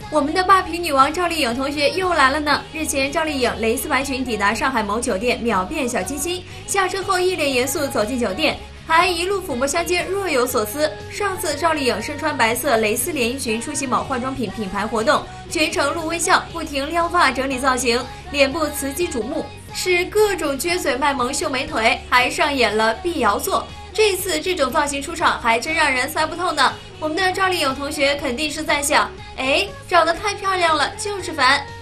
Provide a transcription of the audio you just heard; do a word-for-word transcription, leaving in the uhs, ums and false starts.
我们的霸屏女王赵丽颖同学又来了呢！日前，赵丽颖蕾丝白裙抵达上海某酒店，秒变小清新。下车后一脸严肃走进酒店，还一路抚摸香肩，若有所思。上次赵丽颖身穿白色蕾丝连衣裙出席某化妆品品牌活动，全程露微笑，不停撩发整理造型，脸部刺激瞩目，是各种撅嘴卖萌秀美腿，还上演了碧瑶坐。这次这种造型出场还真让人猜不透呢。我们的赵丽颖同学肯定是在想，哎，长得太漂亮了，就是烦。